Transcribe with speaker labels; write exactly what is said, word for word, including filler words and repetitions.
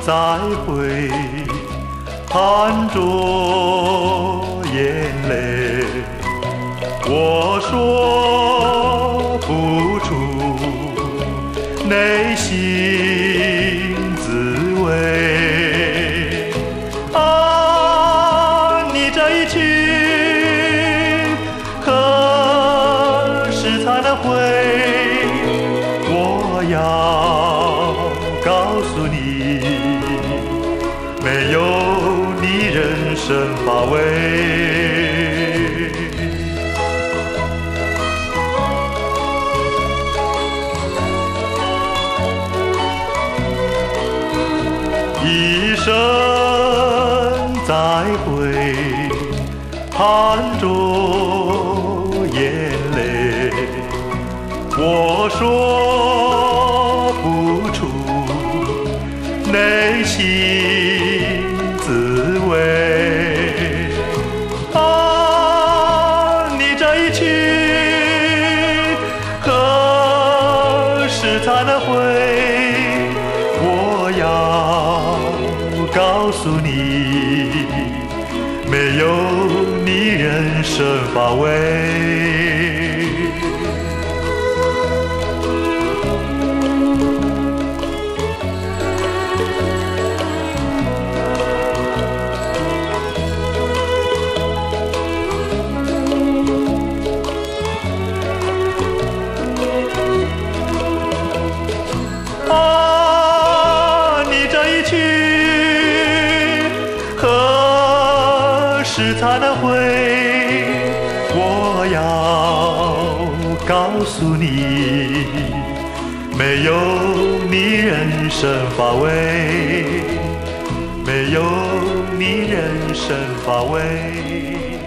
Speaker 1: 再会，含着眼泪，我说不出内心滋味。啊，你这一去，何时才能回？我要告诉你，没有你人生乏味。一声再会，含着眼泪，我说不出内心滋味。啊，你这一去，何时才能回？我要告诉你，没有你人生乏味。啊，你这一去，何时才能回？我要告诉你，没有你人生乏味，没有你人生乏味。